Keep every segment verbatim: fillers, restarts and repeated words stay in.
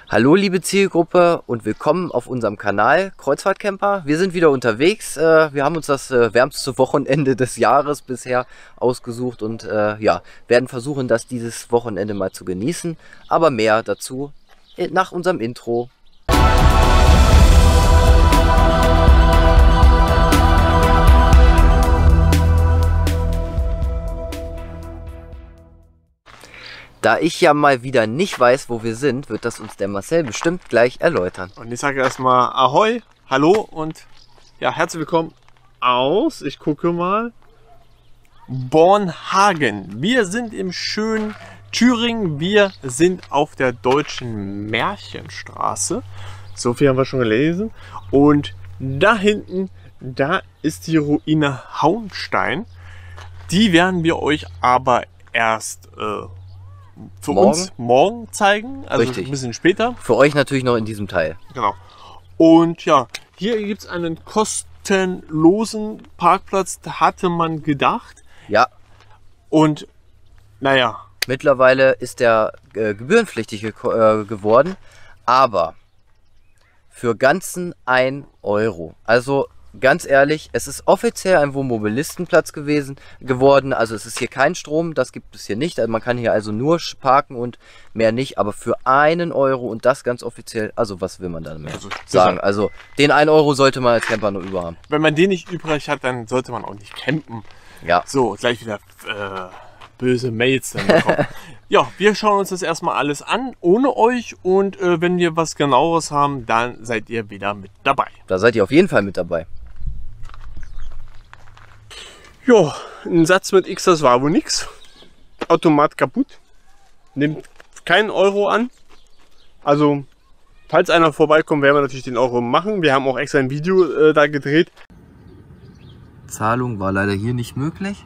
Hallo liebe Zielgruppe und willkommen auf unserem Kanal Kreuzfahrtcamper. Wir sind wieder unterwegs. Wir haben uns das wärmste Wochenende des Jahres bisher ausgesucht und ja, werden versuchen, das dieses Wochenende mal zu genießen. Aber mehr dazu nach unserem Intro. Da ich ja mal wieder nicht weiß, wo wir sind, wird das uns der Marcel bestimmt gleich erläutern. Und ich sage erstmal Ahoi, hallo und ja, herzlich willkommen aus, ich gucke mal, Bornhagen. Wir sind im schönen Thüringen, wir sind auf der Deutschen Märchenstraße. So viel haben wir schon gelesen. Und da hinten, da ist die Ruine Hauenstein. Die werden wir euch aber erst äh, für morgen? uns morgen zeigen, also Richtig. ein bisschen später. Für euch natürlich noch in diesem Teil. Genau. Und ja, hier gibt es einen kostenlosen Parkplatz, da hatte man gedacht. Ja. Und naja. Mittlerweile ist der äh, gebührenpflichtig ge äh, geworden, aber für ganzen ein Euro. Also ganz ehrlich, es ist offiziell ein Wohnmobilistenplatz gewesen, geworden. Also es ist hier kein Strom, das gibt es hier nicht. Also man kann hier also nur parken und mehr nicht. Aber für einen Euro und das ganz offiziell, also was will man da mehr also, sagen? Also den einen Euro sollte man als Camper nur über haben. Wenn man den nicht übrig hat, dann sollte man auch nicht campen. Ja. So, gleich wieder äh, böse Mails dann bekommen. Ja, wir schauen uns das erstmal alles an, ohne euch. Und äh, wenn wir was Genaueres haben, dann seid ihr wieder mit dabei. Da seid ihr auf jeden Fall mit dabei. Ja, ein Satz mit X, das war wohl nix. Automat kaputt. Nimmt keinen Euro an. Also, falls einer vorbeikommt, werden wir natürlich den Euro machen. Wir haben auch extra ein Video äh, da gedreht. Zahlung war leider hier nicht möglich.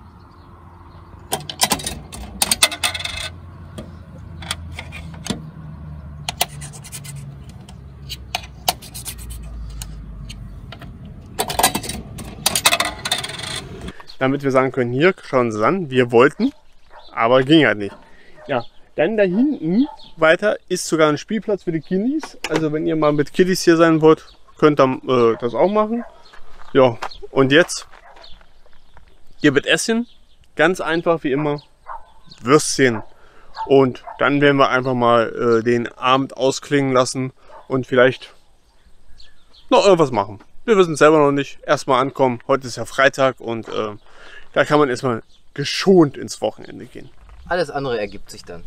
Damit wir sagen können, hier, schauen Sie es an, wir wollten, aber ging halt nicht. Ja, dann da hinten weiter ist sogar ein Spielplatz für die Kiddies. Also wenn ihr mal mit Kiddies hier sein wollt, könnt ihr äh, das auch machen. Ja, und jetzt, hier wird Essen, ganz einfach wie immer, Würstchen. Und dann werden wir einfach mal äh, den Abend ausklingen lassen und vielleicht noch irgendwas machen. Wir wissen es selber noch nicht. Erstmal ankommen. Heute ist ja Freitag und äh, da kann man erstmal geschont ins Wochenende gehen. Alles andere ergibt sich dann.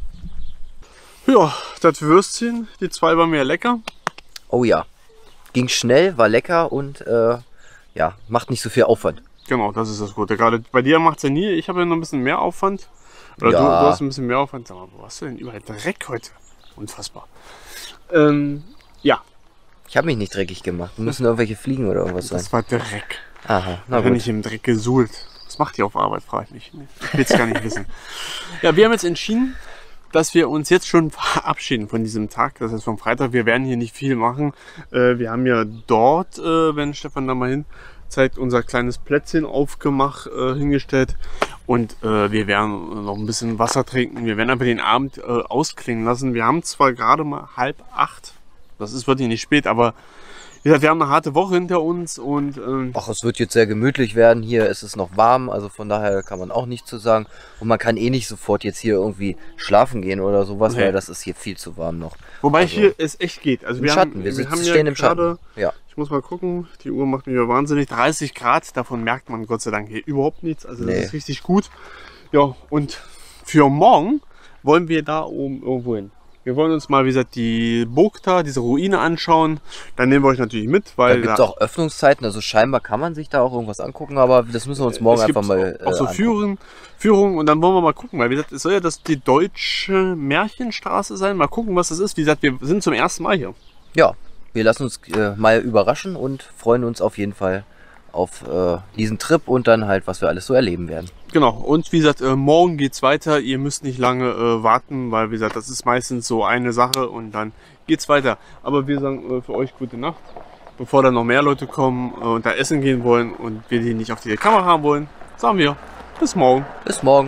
Ja, das Würstchen, die zwei waren mir lecker. Oh ja. Ging schnell, war lecker und äh, ja, macht nicht so viel Aufwand. Genau, das ist das Gute. Gerade bei dir macht es ja nie. Ich habe ja noch ein bisschen mehr Aufwand. Oder ja. du, du hast ein bisschen mehr Aufwand. Sag mal, wo hast du denn überall Dreck heute? Unfassbar. Ähm, ja. Ich habe mich nicht dreckig gemacht. Müssen irgendwelche Fliegen oder irgendwas sein. Das war Dreck. Aha, na Ich bin gut. nicht im Dreck gesuhlt. Was macht ihr auf Arbeit, frage ich mich. Ich will es gar nicht wissen. Ja, wir haben jetzt entschieden, dass wir uns jetzt schon verabschieden von diesem Tag. Das heißt vom Freitag. Wir werden hier nicht viel machen. Äh, wir haben ja dort, äh, wenn Stefan da mal hin zeigt, unser kleines Plätzchen aufgemacht, äh, hingestellt. Und äh, wir werden noch ein bisschen Wasser trinken. Wir werden aber den Abend äh, ausklingen lassen. Wir haben zwar gerade mal halb acht. Das ist wirklich nicht spät, aber wie gesagt, wir haben eine harte Woche hinter uns und ähm, Ach, es wird jetzt sehr gemütlich werden. Hier ist es noch warm, also von daher kann man auch nichts zu sagen. Und man kann eh nicht sofort jetzt hier irgendwie schlafen gehen oder sowas, Nee. weil das ist hier viel zu warm noch. wobei also, hier es echt geht. Also Im wir Schatten, haben, wir, sitzen, haben stehen ja im Schatten. gerade, Ja. ich muss mal gucken, die Uhr macht mich ja wahnsinnig, dreißig Grad, davon merkt man Gott sei Dank hier überhaupt nichts. Also das Nee. ist richtig gut. Ja, und für morgen wollen wir da oben irgendwo hin. Wir wollen uns mal, wie gesagt, die Burg da, diese Ruine anschauen. Dann nehmen wir euch natürlich mit, Da weil gibt es auch Öffnungszeiten, also scheinbar kann man sich da auch irgendwas angucken, aber das müssen wir uns morgen es gibt einfach mal auch so äh, Führungen, Führungen und dann wollen wir mal gucken, weil wie gesagt, es soll ja das die Deutsche Märchenstraße sein. Mal gucken, was das ist. Wie gesagt, wir sind zum ersten Mal hier. Ja, wir lassen uns äh, mal überraschen und freuen uns auf jeden Fall auf äh, diesen Trip und dann halt, was wir alles so erleben werden. Genau, und wie gesagt, äh, morgen geht's weiter. Ihr müsst nicht lange äh, warten, weil wie gesagt, das ist meistens so eine Sache und dann geht's weiter. Aber wir sagen äh, für euch gute Nacht, bevor dann noch mehr Leute kommen äh, und da essen gehen wollen und wir die nicht auf die Kamera haben wollen, sagen wir bis morgen. Bis morgen.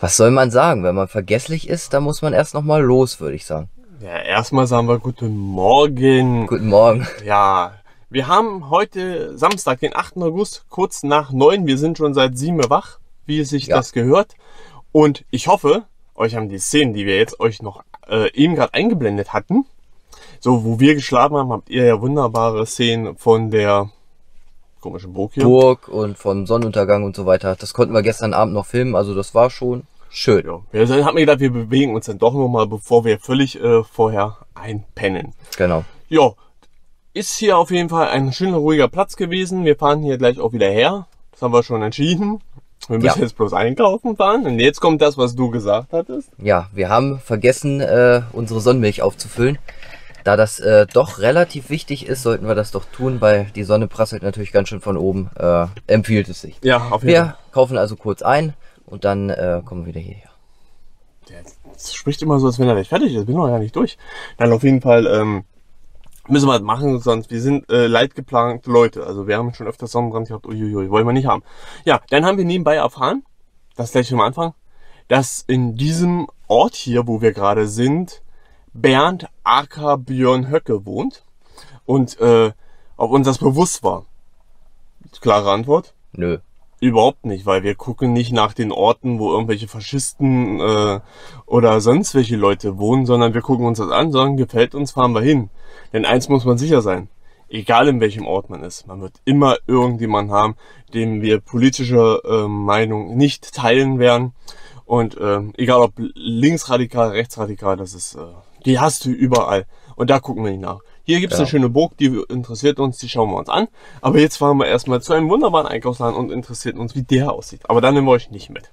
Was soll man sagen? Wenn man vergesslich ist, dann muss man erst noch mal los, würde ich sagen. Ja, erstmal sagen wir guten Morgen. Guten Morgen. Ja, wir haben heute Samstag, den achten August, kurz nach neun. Wir sind schon seit sieben wach, wie es sich Ja. das gehört. Und ich hoffe, euch haben die Szenen, die wir jetzt euch noch äh, eben gerade eingeblendet hatten, so wo wir geschlafen haben, habt ihr ja wunderbare Szenen von der komischen Burg hier. Burg und vom Sonnenuntergang und so weiter. Das konnten wir gestern Abend noch filmen, also das war schon schön. Ja, wir haben mir gedacht, wir bewegen uns dann doch noch mal, bevor wir völlig äh, vorher einpennen. Genau. Ja, ist hier auf jeden Fall ein schöner, ruhiger Platz gewesen. Wir fahren hier gleich auch wieder her. Das haben wir schon entschieden. Wir müssen Ja. jetzt bloß einkaufen fahren. Und jetzt kommt das, was du gesagt hattest. Ja, wir haben vergessen, äh, unsere Sonnenmilch aufzufüllen. Da das äh, doch relativ wichtig ist, sollten wir das doch tun, weil die Sonne prasselt natürlich ganz schön von oben. Äh, empfiehlt es sich. Ja, auf jeden Wir kaufen also kurz ein und dann äh, kommen wir wieder hierher. Fall. Das spricht immer so, als wenn er nicht fertig ist. Bin noch gar nicht durch. Dann auf jeden Fall ähm, müssen wir das machen, sonst wir sind äh, leidgeplagte Leute. Also wir haben schon öfter Sonnenbrand gehabt. Uiuiui, wollen wir nicht haben. Ja, dann haben wir nebenbei erfahren, das gleich am Anfang, dass in diesem Ort hier, wo wir gerade sind, Bernd aka Björn Höcke wohnt. Und äh, ob uns das bewusst war? Klare Antwort. Nö. Überhaupt nicht, weil wir gucken nicht nach den Orten, wo irgendwelche Faschisten äh, oder sonst welche Leute wohnen, sondern wir gucken uns das an, sagen, gefällt uns, fahren wir hin. Denn eins muss man sicher sein, egal in welchem Ort man ist, man wird immer irgendjemanden haben, dem wir politische äh, Meinung nicht teilen werden. Und äh, egal ob linksradikal, rechtsradikal, das ist, äh, die hast du überall. Und da gucken wir nicht nach. Hier gibt es Ja. eine schöne Burg, die interessiert uns, die schauen wir uns an. Aber jetzt fahren wir erstmal zu einem wunderbaren Einkaufsladen und interessiert uns, wie der aussieht. Aber dann nehmen wir euch nicht mit.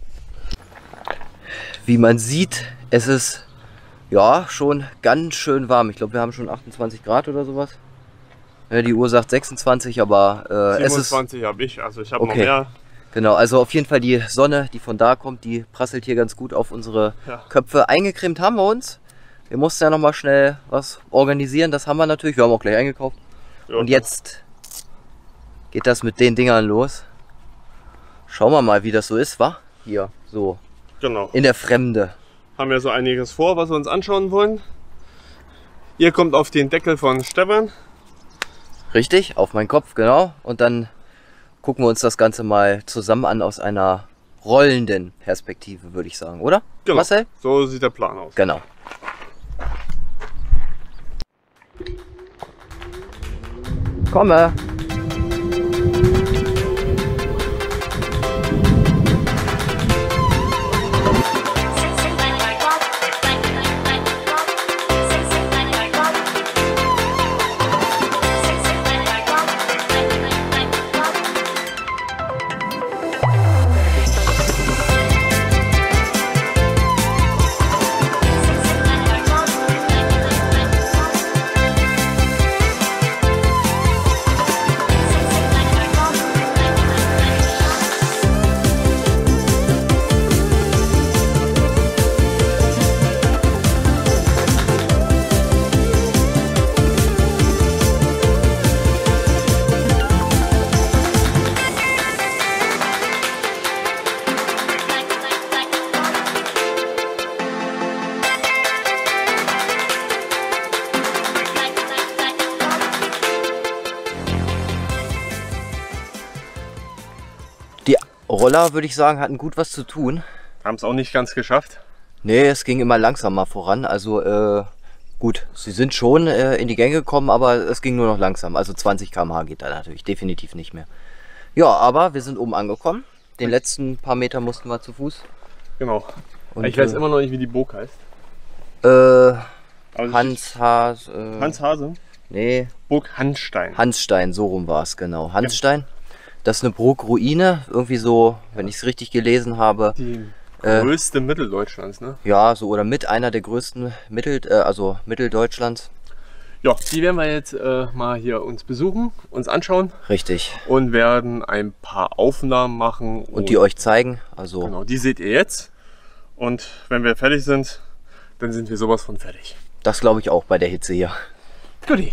Wie man sieht, es ist ja schon ganz schön warm. Ich glaube, wir haben schon achtundzwanzig Grad oder sowas. Ja, die Uhr sagt sechsundzwanzig, aber äh, es ist siebenundzwanzig habe ich, also ich habe Okay. noch mehr. genau. Also auf jeden Fall die Sonne, die von da kommt, die prasselt hier ganz gut auf unsere Ja. Köpfe. Eingecremt haben wir uns. Wir mussten ja noch mal schnell was organisieren. Das haben wir natürlich. Wir haben auch gleich eingekauft. Ja, Und jetzt geht das mit den Dingern los. Schauen wir mal, wie das so ist, wa? Hier, so Genau. in der Fremde. Haben wir so einiges vor, was wir uns anschauen wollen. Ihr kommt auf den Deckel von Stefan. Richtig, auf meinen Kopf, genau. Und dann gucken wir uns das Ganze mal zusammen an aus einer rollenden Perspektive, würde ich sagen, oder? Genau. Marcel? So sieht der Plan aus. Genau. Komme. Die Roller, würde ich sagen, hatten gut was zu tun. Haben es auch nicht ganz geschafft. Nee, es ging immer langsamer voran. Also äh, gut, sie sind schon äh, in die Gänge gekommen, aber es ging nur noch langsam. Also zwanzig Kilometer pro Stunde geht da natürlich definitiv nicht mehr. Ja, aber wir sind oben angekommen. Den letzten paar Meter mussten wir zu Fuß. Genau. Und, ich weiß äh, immer noch nicht, wie die Burg heißt. Äh, Aber es Hans Haas. Äh, ist Hans Hase. Nee, Burg Hanstein. Hansstein, so rum war es, genau. Hansstein. Das ist eine Burgruine. Irgendwie so, wenn ich es richtig gelesen habe. Die Äh, größte Mitteldeutschlands, ne? Ja, so oder mit einer der größten Mittel, äh, also Mitteldeutschlands. Ja, die werden wir jetzt äh, mal hier uns besuchen, uns anschauen Richtig. und werden ein paar Aufnahmen machen. Und die euch zeigen. Also Genau, die seht ihr jetzt. Und wenn wir fertig sind, dann sind wir sowas von fertig. das glaube ich auch bei der Hitze hier. Guti.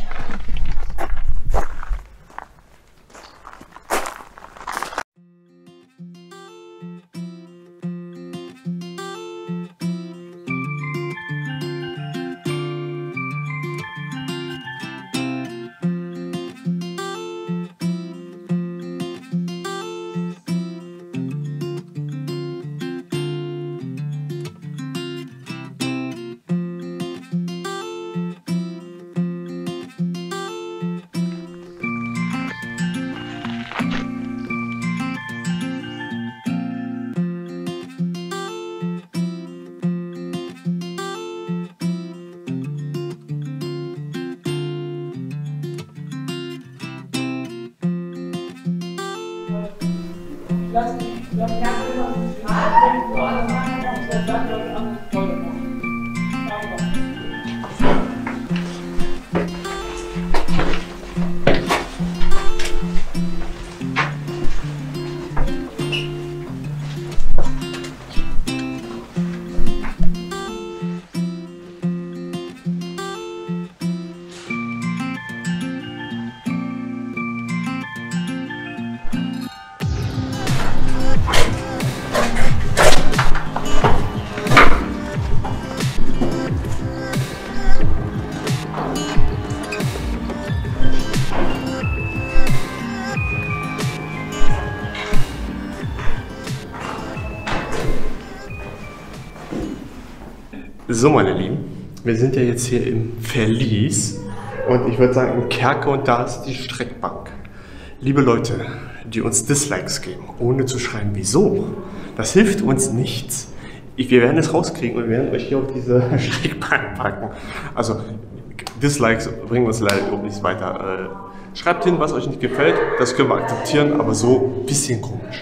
So, meine Lieben, wir sind ja jetzt hier im Verlies und ich würde sagen im Kerker und da ist die Streckbank. Liebe Leute, die uns Dislikes geben, ohne zu schreiben, wieso, das hilft uns nichts. Ich, wir werden es rauskriegen und wir werden euch hier auf diese Streckbank packen. Also Dislikes bringen uns leider überhaupt nichts weiter. Äh, schreibt hin, was euch nicht gefällt, das können wir akzeptieren, aber so ein bisschen komisch.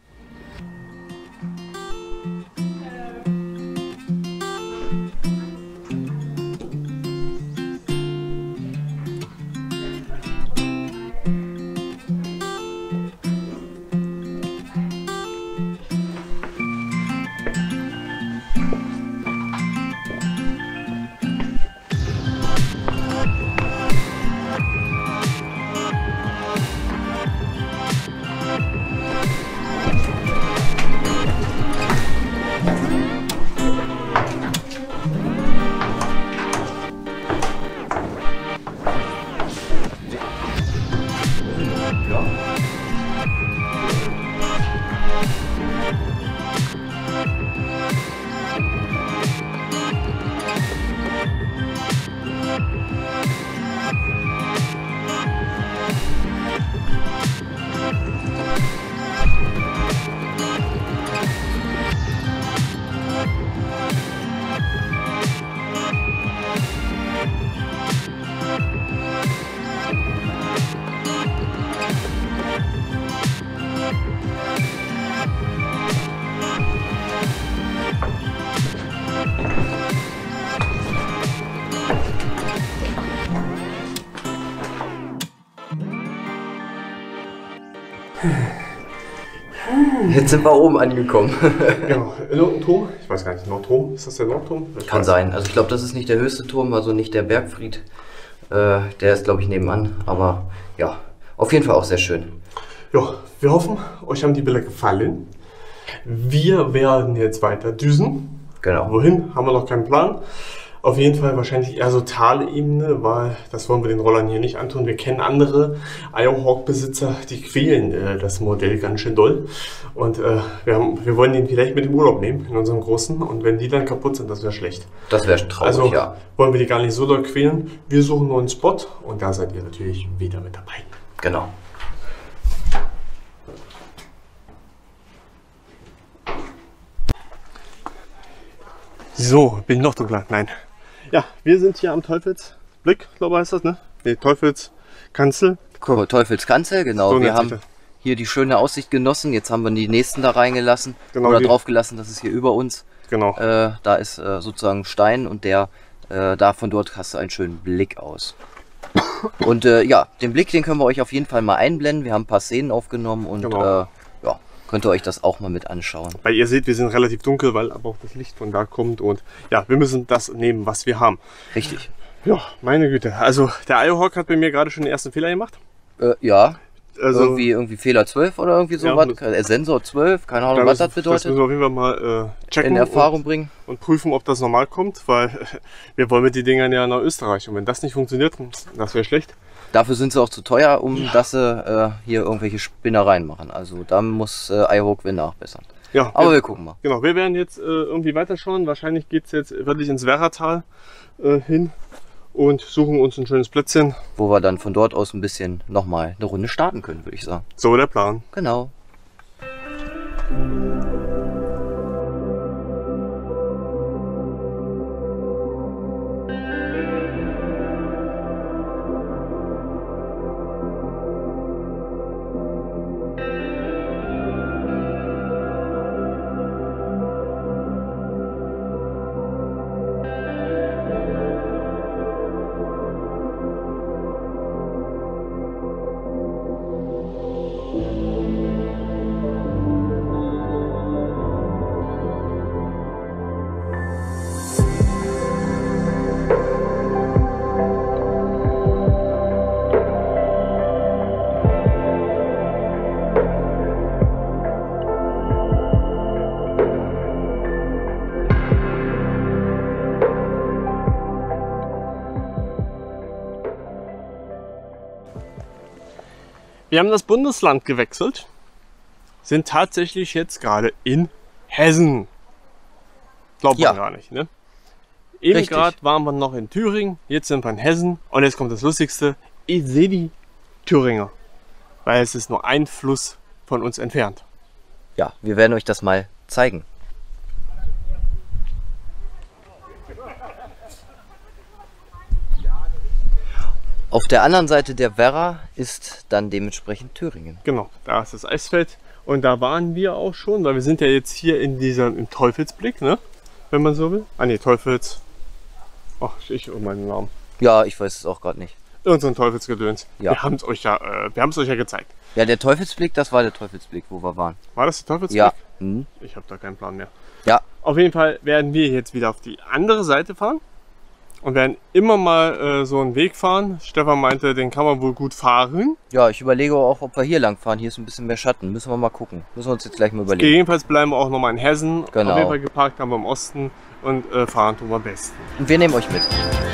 Jetzt sind wir oben angekommen. Genau, Nordturm, ich weiß gar nicht, Nordturm, ist das der Nordturm? Ich Kann weiß. sein. Also ich glaube, das ist nicht der höchste Turm, also nicht der Bergfried. Äh, der ist, glaube ich, nebenan. Aber ja, auf jeden Fall auch sehr schön. Ja, wir hoffen, euch haben die Bilder gefallen. Wir werden jetzt weiter düsen. Genau. Wohin, haben wir noch keinen Plan. Auf jeden Fall wahrscheinlich eher so Talebene, weil das wollen wir den Rollern hier nicht antun. Wir kennen andere Iohawk-Besitzer, die quälen äh, das Modell ganz schön doll. Und äh, wir, haben, wir wollen den vielleicht mit im Urlaub nehmen, in unserem großen. Und wenn die dann kaputt sind, das wäre schlecht. Das wäre traurig, also, ja. Wollen wir die gar nicht so doll quälen. Wir suchen nur einen Spot und da seid ihr natürlich wieder mit dabei. Genau. So, bin ich noch dunkler? Nein. Ja, wir sind hier am Teufelsblick, glaube ich heißt das, ne? Ne, Teufelskanzel. Teufelskanzel, genau. So wir nennt sich haben das. hier die schöne Aussicht genossen. Jetzt haben wir die nächsten da reingelassen. Genau, oder die- drauf gelassen, das ist hier über uns. Genau. Äh, da ist äh, sozusagen Stein und der, äh, da von dort hast du einen schönen Blick aus. Und äh, ja, den Blick, den können wir euch auf jeden Fall mal einblenden. Wir haben ein paar Szenen aufgenommen und Genau. äh, ja, könnt ihr euch das auch mal mit anschauen. Weil ihr seht, wir sind relativ dunkel, weil aber auch das Licht von da kommt und ja, wir müssen das nehmen, was wir haben. Richtig. Ja, meine Güte. Also der Iohawk hat bei mir gerade schon den ersten Fehler gemacht. Äh, ja, Also, irgendwie, irgendwie Fehler zwölf oder irgendwie Ja, sowas. das- Äh, Sensor zwölf, keine Ahnung, da was müssen, das das bedeutet. müssen wir auf jeden Fall mal äh, checken In Erfahrung und, bringen. und prüfen, ob das normal kommt, weil wir wollen mit den Dingern ja nach Österreich und wenn das nicht funktioniert, das wäre schlecht. Dafür sind sie auch zu teuer, um dass sie äh, hier irgendwelche Spinnereien machen. Also da muss äh, Iohawk Win nachbessern. Ja, Aber wir, wir gucken mal. genau, wir werden jetzt äh, irgendwie weiterschauen. Wahrscheinlich geht es jetzt wirklich ins Werratal äh, hin und suchen uns ein schönes Plätzchen. Wo wir dann von dort aus ein bisschen nochmal eine Runde starten können, würde ich sagen. So der Plan. Genau. Wir haben das Bundesland gewechselt, sind tatsächlich jetzt gerade in Hessen. Glaubt man Ja. gar nicht, ne? Eben Richtig. gerade waren wir noch in Thüringen, jetzt sind wir in Hessen und jetzt kommt das Lustigste. Ich sehe die Thüringer, weil es ist nur ein Fluss von uns entfernt. Ja, wir werden euch das mal zeigen. Auf der anderen Seite der Werra ist dann dementsprechend Thüringen. Genau, da ist das Eisfeld und da waren wir auch schon, weil wir sind ja jetzt hier in diesem im Teufelsblick, ne? Wenn man so will. Ah ne, Teufels. Ach, ich um meinen Namen. Ja, ich weiß es auch gerade nicht. Irgend so ein Teufelsgedöns. Ja. Wir haben es euch ja, äh, wir haben es euch ja gezeigt. Ja, der Teufelsblick, das war der Teufelsblick, wo wir waren. War das der Teufelsblick? Ja. Hm. Ich habe da keinen Plan mehr. Ja, Auf jeden Fall werden wir jetzt wieder auf die andere Seite fahren und werden immer mal äh, so einen Weg fahren. Stefan meinte, den kann man wohl gut fahren. ja, ich überlege auch, ob wir hier lang fahren. Hier ist ein bisschen mehr Schatten. Müssen wir mal gucken. Müssen wir uns jetzt gleich mal überlegen. Gegebenenfalls bleiben wir auch nochmal in Hessen. Genau. Auf jeden Fall geparkt haben wir im Osten und äh, fahren tun wir am besten. Und wir nehmen euch mit.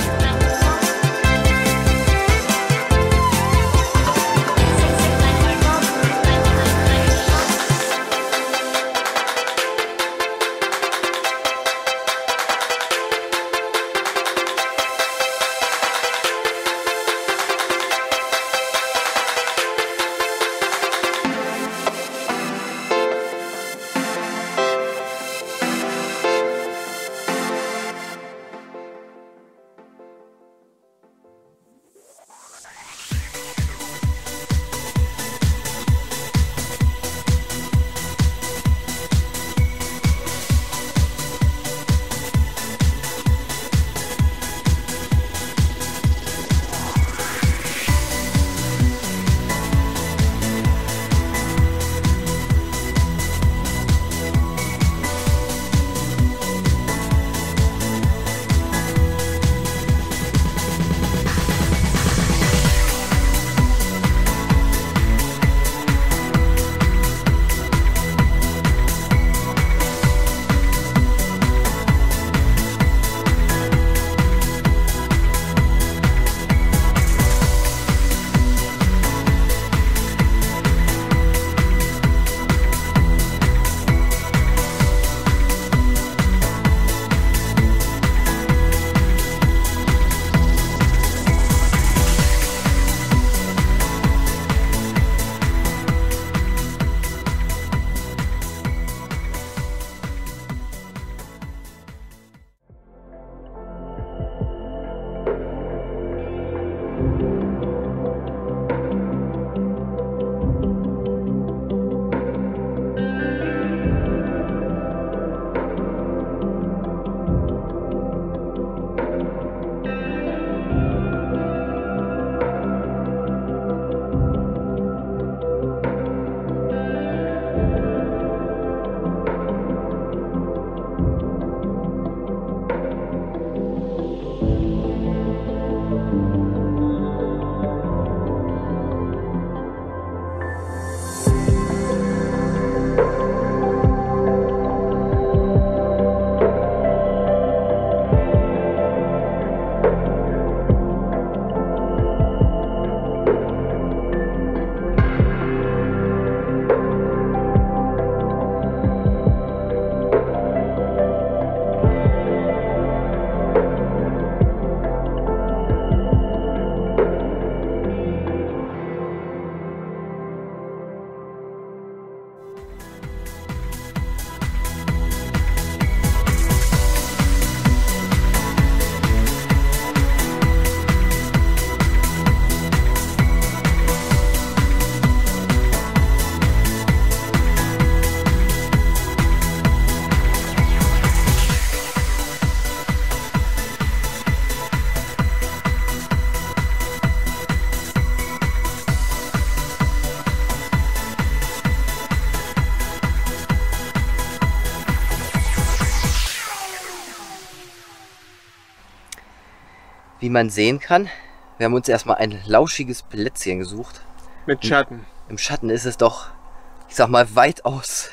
Wie man sehen kann, wir haben uns erstmal ein lauschiges Plätzchen gesucht. Mit Schatten. Im Schatten ist es doch, ich sag mal, weitaus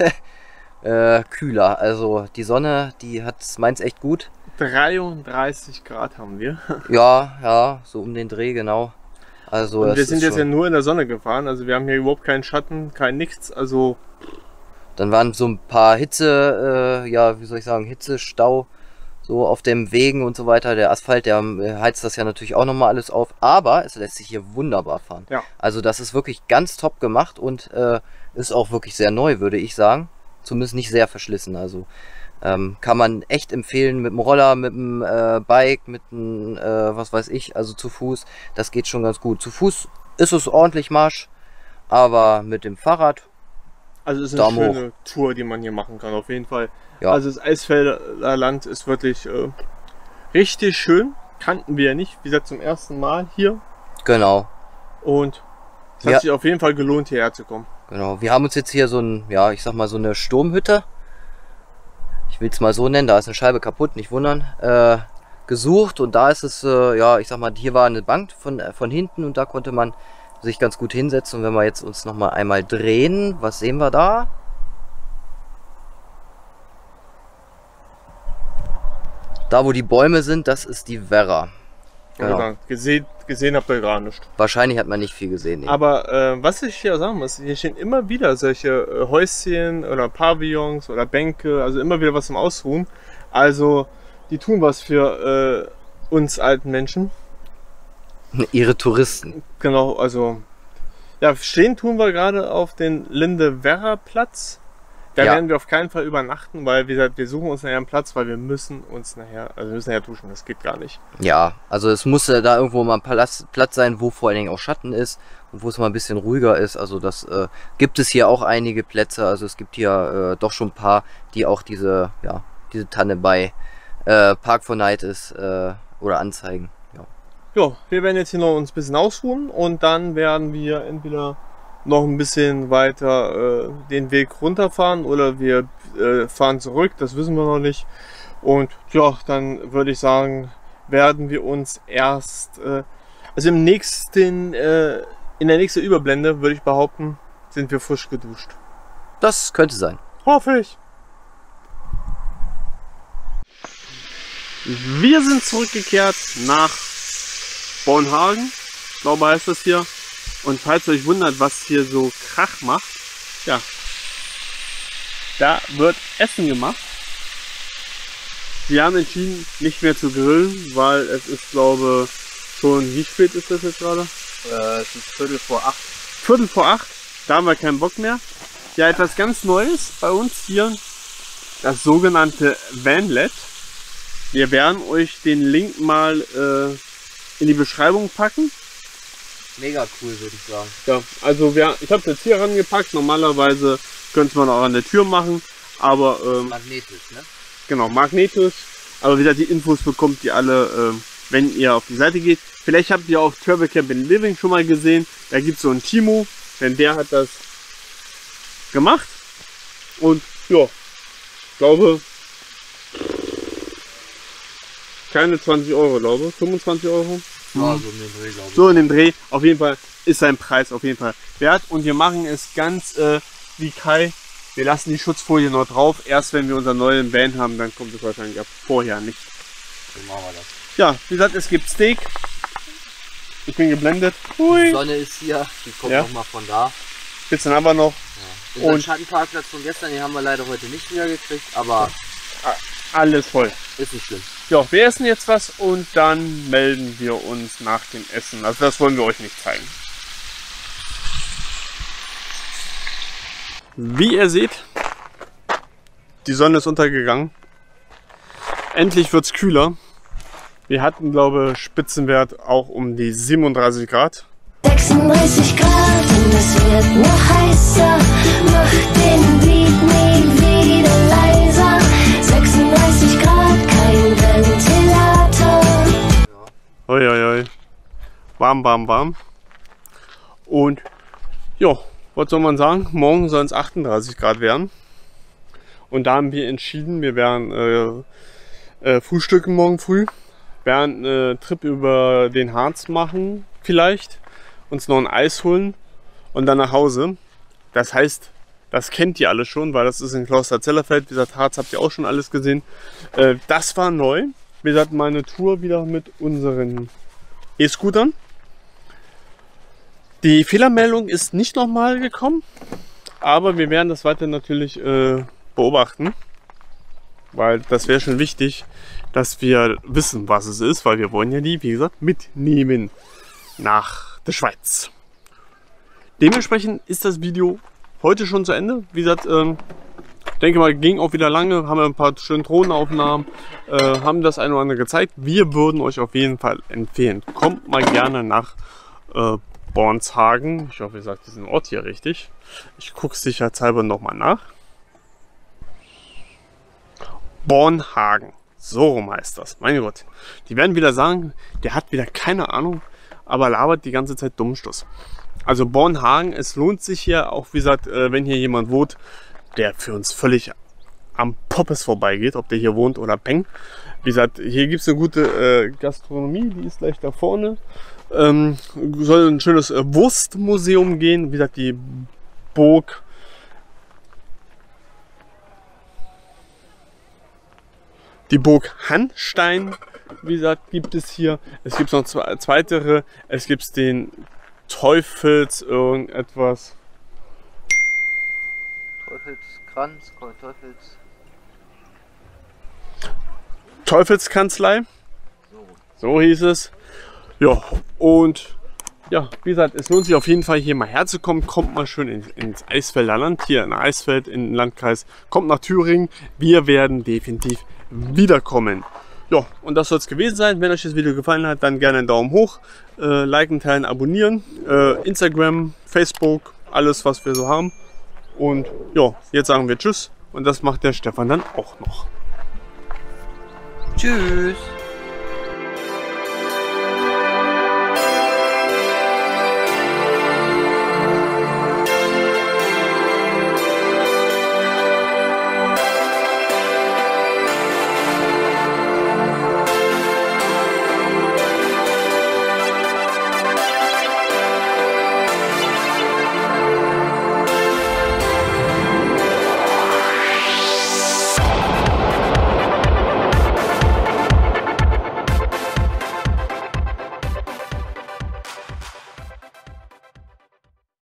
äh, kühler. Also die Sonne, die hat meins echt gut. dreiunddreißig Grad haben wir. Ja, ja, so um den Dreh, genau. Also Und wir es sind ist jetzt ja schon, nur in der Sonne gefahren, also wir haben hier überhaupt keinen Schatten, kein nichts, also dann waren so ein paar Hitze, äh, ja, wie soll ich sagen, Hitzestau so auf dem Wegen und so weiter. Der Asphalt, der äh, heizt das ja natürlich auch nochmal alles auf, aber es lässt sich hier wunderbar fahren. ja. Also das ist wirklich ganz top gemacht und äh, ist auch wirklich sehr neu, würde ich sagen. Zumindest nicht sehr verschlissen. Also ähm, kann man echt empfehlen mit dem Roller, mit dem äh, Bike, mit dem, äh, was weiß ich, also zu Fuß. Das geht schon ganz gut. Zu Fuß ist es ordentlich Marsch, aber mit dem Fahrrad, Also es ist eine Daumen schöne Tour, die man hier machen kann, auf jeden Fall. ja. Also das Eisfelder Land ist wirklich äh, richtig schön. Kannten wir ja nicht, wie gesagt, zum ersten Mal hier. Genau. Und es Ja. hat sich auf jeden Fall gelohnt, hierher zu kommen. Genau, wir haben uns jetzt hier so ein, ja, ich sag mal so eine Sturmhütte, ich will es mal so nennen, da ist eine Scheibe kaputt, nicht wundern, äh, gesucht und da ist es, äh, ja, ich sag mal, hier war eine Bank von, äh, von hinten und da konnte man sich ganz gut hinsetzen und wenn wir jetzt uns noch mal einmal drehen, was sehen wir da? Da wo die Bäume sind, das ist die Werra. Genau. Genau. Gesehen, gesehen habt ihr gar nicht. Wahrscheinlich hat man nicht viel gesehen. Nee. Aber äh, was ich hier sagen muss, hier stehen immer wieder solche äh, Häuschen oder Pavillons oder Bänke, also immer wieder was zum Ausruhen. Also die tun was für äh, uns alten Menschen. Ihre Touristen. Genau, also ja, stehen tun wir gerade auf den Linde-Werra-Platz. Da Ja. werden wir auf keinen Fall übernachten, weil wie gesagt, wir suchen uns nachher einen Platz, weil wir müssen uns nachher, also wir müssen nachher duschen, das geht gar nicht. Ja, also es muss ja da irgendwo mal ein Platz, Platz sein, wo vor allen Dingen auch Schatten ist und wo es mal ein bisschen ruhiger ist. Also das äh, gibt es hier auch einige Plätze. Also es gibt hier äh, doch schon ein paar, die auch diese, ja, diese Tanne bei äh, Park for Night ist äh, oder anzeigen. Ja. Ja, wir werden jetzt hier noch uns ein bisschen ausruhen und dann werden wir entweder noch ein bisschen weiter äh, den Weg runterfahren oder wir äh, fahren zurück, das wissen wir noch nicht. Und ja, dann würde ich sagen, werden wir uns erst, äh, also im nächsten, äh, in der nächsten Überblende würde ich behaupten, sind wir frisch geduscht. Das könnte sein. Hoffe ich. Wir sind zurückgekehrt nach Bornhagen, ich glaube heißt das hier. Und falls ihr euch wundert, was hier so Krach macht, ja, da wird Essen gemacht. Wir haben entschieden, nicht mehr zu grillen, weil es ist, glaube schon, wie spät ist das jetzt gerade? Äh, es ist Viertel vor acht. Viertel vor acht, da haben wir keinen Bock mehr. Ja, etwas ganz Neues bei uns hier, das sogenannte Vanlet. Wir werden euch den Link mal äh, in die Beschreibung packen. Mega cool, würde ich sagen. Ja, also wir, ich habe es jetzt hier rangepackt. Normalerweise könnte man auch an der Tür machen, aber ähm, Magnetisch, ne? genau, magnetisch. Aber wie gesagt, die Infos bekommt ihr alle, ähm, wenn ihr auf die Seite geht. Vielleicht habt ihr auf Travel Camping Living schon mal gesehen. Da gibt es so einen Timo, denn der hat das gemacht. Und ja, ich glaube, keine zwanzig Euro, glaube ich, fünfundzwanzig Euro. Ja, so in den Dreh, glaube ich. So in dem Dreh, auf jeden Fall ist sein Preis auf jeden Fall wert. Und wir machen es ganz äh, wie Kai. Wir lassen die Schutzfolie noch drauf. Erst wenn wir unseren neuen Van haben, dann kommt es wahrscheinlich ab. Vorher nicht. So machen wir das. Ja, wie gesagt, es gibt Steak. Ich bin geblendet. Die Hui. Sonne ist hier, die kommt Ja. noch mal von da. Bisschen aber noch. Ja. Unseren Und- Schattenparkplatz von gestern, den haben wir leider heute nicht wieder gekriegt, aber Alles voll. ist nicht schlimm. Ja, wir essen jetzt was und dann melden wir uns nach dem Essen. Also das wollen wir euch nicht zeigen. Wie ihr seht, die Sonne ist untergegangen. Endlich wird es kühler. Wir hatten, glaube ich, Spitzenwert auch um die siebenunddreißig Grad. sechsunddreißig Grad und es wird noch heißer. Mach den Beat nie wieder leiser. sechsunddreißig Grad, kein Ventilator. Oi, oi, oi. Warm, warm, warm. Und ja, was soll man sagen? Morgen sollen es achtunddreißig Grad werden. Und da haben wir entschieden, wir werden äh, äh, frühstücken morgen früh. Werden einen äh, Trip über den Harz machen, vielleicht. Uns noch ein Eis holen und dann nach Hause. Das heißt, das kennt ihr alle schon, weil das ist in Kloster-Zellerfeld. Wie gesagt, Harz habt ihr auch schon alles gesehen. Äh, das war neu. Wie gesagt, meine Tour wieder mit unseren E-Scootern. Die Fehlermeldung ist nicht nochmal gekommen, aber wir werden das weiter natürlich äh, beobachten, weil das wäre schon wichtig, dass wir wissen, was es ist, weil wir wollen ja die, wie gesagt, mitnehmen nach der Schweiz. Dementsprechend ist das Video heute schon zu Ende. Wie gesagt, ähm, ich denke mal, ging auch wieder lange, haben wir ein paar schöne Drohnenaufnahmen, äh, haben das eine oder andere gezeigt. Wir würden euch auf jeden Fall empfehlen, kommt mal gerne nach äh, Bornshagen. Ich hoffe, ihr sagt diesen Ort hier richtig. Ich gucke es sicherheitshalber nochmal nach. Bornhagen. So rum heißt das. Mein Gott. Die werden wieder sagen, der hat wieder keine Ahnung, aber labert die ganze Zeit Dummstoß. Also Bornhagen, es lohnt sich hier, auch wie gesagt, wenn hier jemand wohnt, der für uns völlig am Poppes vorbeigeht, ob der hier wohnt oder Peng. Wie gesagt, hier gibt es eine gute äh, Gastronomie, die ist gleich da vorne. Ähm, soll ein schönes äh, Wurstmuseum gehen. Wie gesagt, die Burg Die Burg Hanstein, wie gesagt, gibt es hier. Es gibt noch zwei weitere. Es gibt den Teufels irgendetwas. Teufelskranz, Teufels. Teufelskanzlei. So hieß es. Ja, und ja, wie gesagt, es lohnt sich auf jeden Fall hier mal herzukommen. Kommt mal schön ins, ins Eisfelder Land, hier in Eisfeld, in den Landkreis. Kommt nach Thüringen. Wir werden definitiv wiederkommen. Ja, und das soll es gewesen sein. Wenn euch das Video gefallen hat, dann gerne einen Daumen hoch, äh, liken, teilen, abonnieren, äh, Instagram, Facebook, alles was wir so haben. Und ja, jetzt sagen wir Tschüss und das macht der Stefan dann auch noch. Tschüss.